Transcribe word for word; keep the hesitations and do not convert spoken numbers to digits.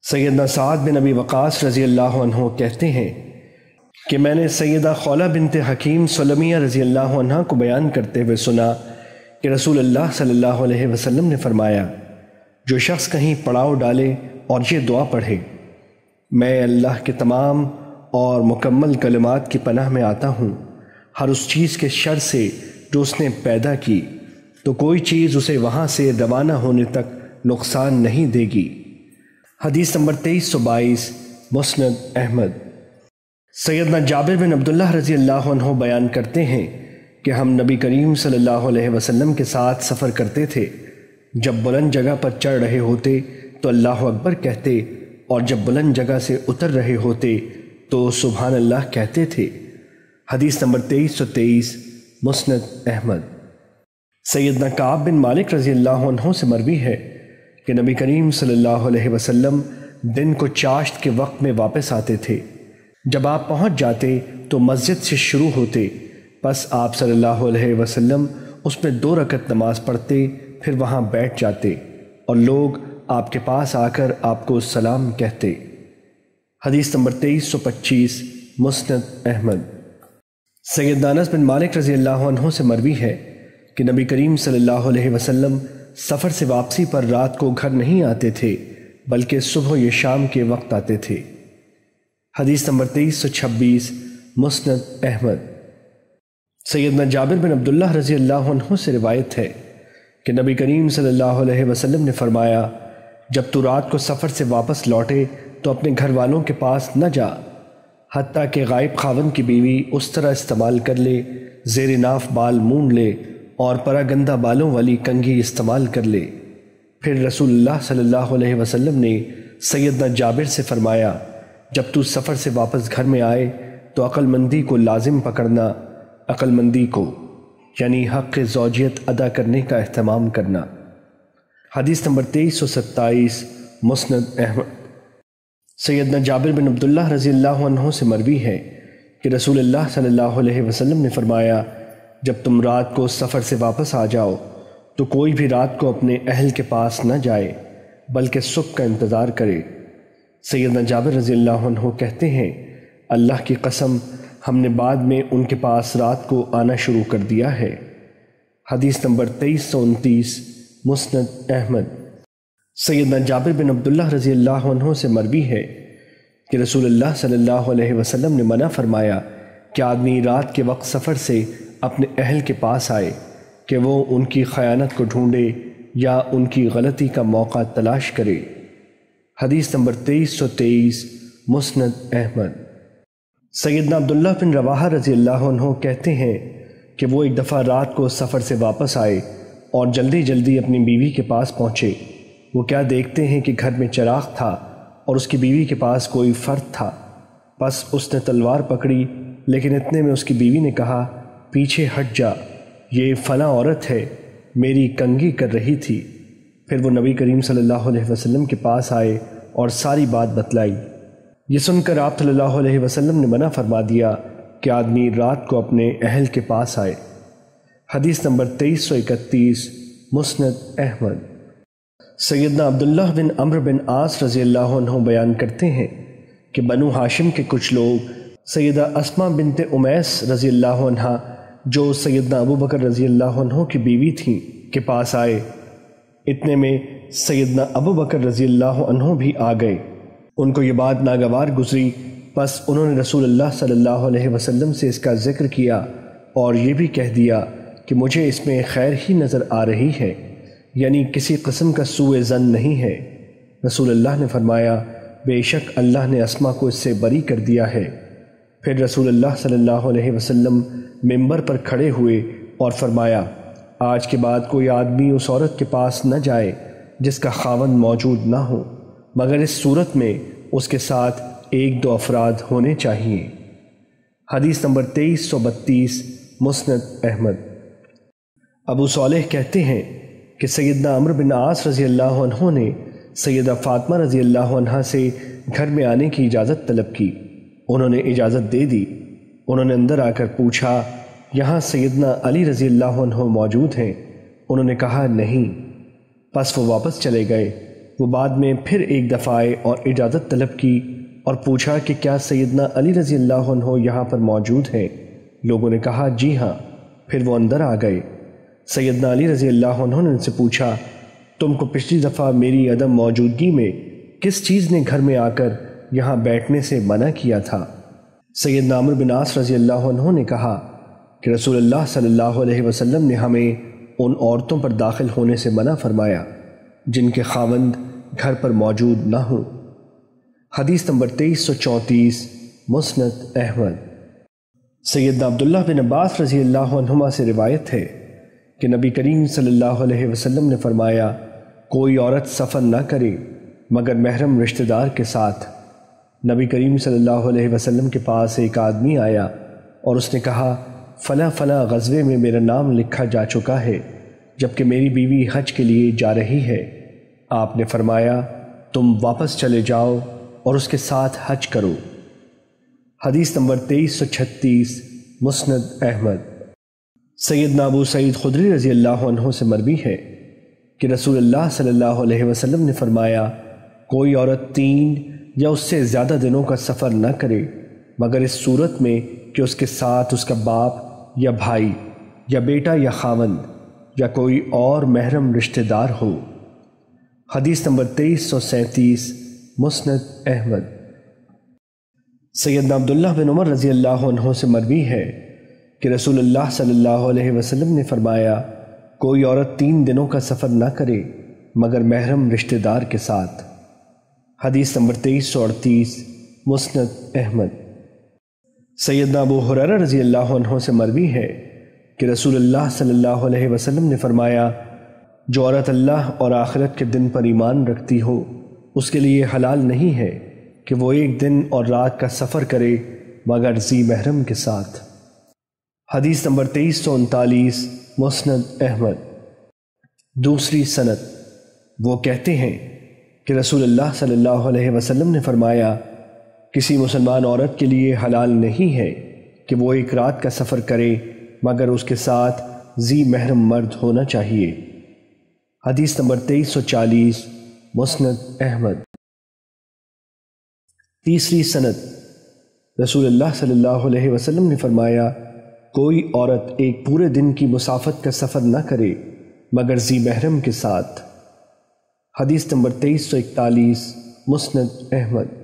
سیدنا سعد بن ابی وقاص رضی اللہ عنہ کہتے ہیں کہ میں نے سیدہ خولہ بنت حکیم سلمیہ رضی اللہ عنہ کو بیان کرتے ہوئے سنا کہ رسول اللہ صلی اللہ علیہ وسلم نے فرمایا، جو شخص کہیں پڑاؤ ڈالے اور یہ دعا پڑھے، میں اللہ کے تمام اور مکمل کلمات کی پناہ میں آتا ہوں ہر اس چیز کے شر سے جو اس نے پیدا کی، تو کوئی چیز اسے وہاں سے روانہ ہونے تک نقصان نہیں دے گی۔ حدیث نمبر تیئیس سو بائیس، مسند احمد۔ سیدنا جابر بن عبداللہ رضی اللہ عنہ بیان کرتے ہیں کہ ہم نبی کریم صلی اللہ علیہ وسلم کے ساتھ سفر کرتے تھے، جب بلند جگہ پر چڑھ رہے ہوتے تو اللہ اکبر کہتے، اور جب بلند جگہ سے اتر رہے ہوتے تو سبحان اللہ کہتے تھے۔ حدیث نمبر تیئیس سو تیئیس، مسند احمد۔ سیدنا کعب بن مالک رضی اللہ عنہ سے مروی ہے کہ نبی کریم صلی اللہ علیہ وسلم دن کو چاشت کے وقت میں واپس آتے تھے، جب آپ پہنچ جاتے تو مسجد سے شروع ہوتے، پس آپ صلی اللہ علیہ وسلم اس میں دو رکعت نماز پڑھتے، پھر وہاں بیٹھ جاتے اور لوگ آپ کے پاس آ کر آپ کو سلام کہتے۔ حدیث نمبر تیئیس سو پچیس، مسند احمد۔ سیدنا انس بن مالک رضی اللہ عنہ سے مروی ہے کہ نبی کریم صلی اللہ علیہ وسلم سفر سے واپسی پر رات کو گھر نہیں آتے تھے، بلکہ صبح یا شام کے وقت آتے تھے۔ حدیث نمبر تیئیس سو چھبیس، مسند احمد۔ سیدنا جابر بن عبداللہ رضی اللہ عنہ سے روایت ہے کہ نبی کریم صلی اللہ علیہ وسلم نے فرمایا، جب تو رات کو سفر سے واپس لوٹے تو اپنے گھر والوں کے پاس نہ جا، حتیٰ کہ غائب خاوند کی بیوی اس طرح استعمال کر لے، زیر ناف بال مونڈ لے اور پراگندہ بالوں والی کنگھی استعمال کر لے۔ پھر رسول اللہ صلی اللہ علیہ وسلم نے سیدنا جابر سے فرمایا، جب تو سفر سے واپس گھر میں آئے تو عقل مندی کو لازم پکڑنا، عقل مندی کو یعنی حق زوجیت ادا کرنے کا اہتمام کرنا۔ حدیث نمبر تیئیس سو ستائیس، مسند احمد۔ سیدنا جابر بن عبداللہ رضی اللہ عنہ سے مروی ہے کہ رسول اللہ صلی اللہ علیہ وسلم نے فرمایا، جب تم رات کو سفر سے واپس آ جاؤ تو کوئی بھی رات کو اپنے اہل کے پاس نہ جائے بلکہ صبح کا انتظار کرے۔ سیدنا جابر رضی اللہ عنہ کہتے ہیں، اللہ کی قسم ہم نے بعد میں ان کے پاس رات کو آنا شروع کر دیا ہے۔ حدیث نمبر تیئیس سو انتیس، مسند احمد۔ سیدنا جابر بن عبداللہ رضی اللہ عنہ سے مروی ہے کہ رسول اللہ صلی اللہ علیہ وسلم نے منع فرمایا کہ آدمی رات کے وقت سفر سے اپنے اہل کے پاس آئے کہ وہ ان کی خیانت کو ڈھونڈے یا ان کی غلطی کا موقع تلاش کرے۔ حدیث نمبر تیئیس سو تیئیس، مسند احمد۔ سیدنا عبداللہ بن رواحہ رضی اللہ عنہ کہتے ہیں کہ وہ ایک دفعہ رات کو سفر سے واپس آئے اور جلدی جلدی اپنی بیوی کے پاس پہنچے۔ وہ کیا دیکھتے ہیں کہ گھر میں چراغ تھا اور اس کی بیوی کے پاس کوئی فرد تھا، پس اس نے تلوار پکڑی، لیکن اتنے میں اس کی بیوی نے کہا، پیچھے ہٹ جا، یہ فلاں عورت ہے، میری کنگھی کر رہی تھی۔ پھر وہ نبی کریم صلی اللہ علیہ وسلم کے پاس آئے اور ساری بات بتلائی۔ یہ سن کر آپ صلی اللہ علیہ وسلم نے منع فرما دیا کہ آدمی رات کو اپنے اہل کے پاس آئے۔ حدیث نمبر تیئیس سو اکتیس، مسند احمد۔ سیدنا عبداللہ بن عمرو بن عاص رضی اللہ عنہ بیان کرتے ہیں کہ بنو ہاشم کے کچھ لوگ سیدہ اسماء بنت امیس رضی اللہ عنہ، جو سیدنا ابو بکر رضی اللہ عنہ کی بیوی تھیں، کے پاس آئے۔ اتنے میں سیدنا ابو بکر رضی اللہ عنہ بھی آ گئے۔ ان کو یہ بات ناگوار گزری، پس انہوں نے رسول اللہ صلی اللہ علیہ وسلم سے اس کا ذکر کیا اور یہ بھی کہہ دیا کہ مجھے اس میں خیر ہی نظر آ رہی ہے، یعنی کسی قسم کا سوء ظن نہیں ہے۔ رسول اللہ نے فرمایا، بے شک اللہ نے اسماء کو اس سے بری کر دیا ہے۔ پھر رسول اللہ صلی اللہ علیہ وسلم ممبر پر کھڑے ہوئے اور فرمایا، آج کے بعد کوئی آدمی اس عورت کے پاس نہ جائے جس کا خاوند موجود نہ ہو، مگر اس صورت میں اس کے ساتھ ایک دو افراد ہونے چاہیے۔ حدیث نمبر تیئیس سو بتیس، مسند احمد۔ ابو صالح کہتے ہیں کہ سیدنا عمرو بن عاص رضی اللہ عنہ نے سیدہ فاطمہ رضی اللہ عنہ سے گھر میں آنے کی اجازت طلب کی۔ انہوں نے اجازت دے دی۔ انہوں نے اندر آ کر پوچھا، یہاں سیدنا علی رضی اللہ عنہ موجود ہیں؟ انہوں نے کہا نہیں۔ پس وہ واپس چلے گئے۔ وہ بعد میں پھر ایک دفعہ آئے اور اجازت طلب کی اور پوچھا کہ کیا سیدنا علی رضی اللہ عنہ یہاں پر موجود ہیں؟ لوگوں نے کہا جی ہاں۔ پھر وہ اندر آ گئے۔ سیدنا علی رضی اللہ عنہ نے ان سے پوچھا تم کو پچھلی دفعہ میری عدم موجودگی میں کس چیز نے گھر میں آ کر یہاں بیٹھنے سے منع کیا تھا؟ سیدنا عمرو بن عاص رضی اللہ عنہ نے کہا کہ رسول اللہ صلی اللہ علیہ وسلم نے ہمیں ان عورتوں پر داخل ہونے سے منع فرمایا جن کے خاوند گھر پر موجود نہ ہوں۔ حدیث نمبر تیئیس سو چونتیس، مسند احمد۔ سیدنا عبداللہ بن عباس رضی اللہ عنہما سے روایت ہے کہ نبی کریم صلی اللہ علیہ وسلم نے فرمایا کوئی عورت سفر نہ کرے مگر محرم رشتہ دار کے ساتھ۔ نبی کریم صلی اللہ علیہ وسلم کے پاس ایک آدمی آیا اور اس نے کہا فلاں فلاں غزوے میں میرا نام لکھا جا چکا ہے جبکہ میری بیوی حج کے لیے جا رہی ہے۔ آپ نے فرمایا تم واپس چلے جاؤ اور اس کے ساتھ حج کرو۔ حدیث نمبر تیئیس سو چھتیس، مسند احمد۔ سیدنا ابو سعید خدری رضی اللہ عنہ سے مروی ہے کہ رسول اللہ صلی اللہ علیہ وسلم نے فرمایا کوئی عورت تین یا اس سے زیادہ دنوں کا سفر نہ کرے مگر اس صورت میں کہ اس کے ساتھ اس کا باپ یا بھائی یا بیٹا یا خاوند یا کوئی اور محرم رشتہ دار ہو۔ حدیث نمبر تیئیس سو سینتیس، مسند احمد۔ سیدنا عبداللہ بن عمر رضی اللہ عنہ سے مروی ہے کہ رسول اللہ صلی اللہ علیہ وسلم نے فرمایا کوئی عورت تین دنوں کا سفر نہ کرے مگر محرم رشتہ دار کے ساتھ۔ حدیث نمبر تیئیس سو اڑتیس، مسند احمد۔ سیدنا ابو ہریرہ رضی اللہ عنہ سے مروی ہے کہ رسول اللہ صلی اللہ علیہ وسلم نے فرمایا جو عورت اللہ اور آخرت کے دن پر ایمان رکھتی ہو اس کے لیے حلال نہیں ہے کہ وہ ایک دن اور رات کا سفر کرے مگر ذی محرم کے ساتھ۔ حدیث نمبر تیئیس سو انتالیس، مسند احمد۔ دوسری سند، وہ کہتے ہیں کہ رسول اللہ صلی اللہ علیہ وسلم نے فرمایا کسی مسلمان عورت کے لیے حلال نہیں ہے کہ وہ ایک رات کا سفر کرے مگر اس کے ساتھ ذی محرم مرد ہونا چاہیے۔ حدیث نمبر تیئیس سو چالیس، مسند احمد۔ تیسری سند، رسول اللہ صلی اللہ علیہ وسلم نے فرمایا کوئی عورت ایک پورے دن کی مسافت کا سفر نہ کرے مگر ذی محرم کے ساتھ۔ حدیث نمبر تیئیس سو اکتالیس، مسند احمد۔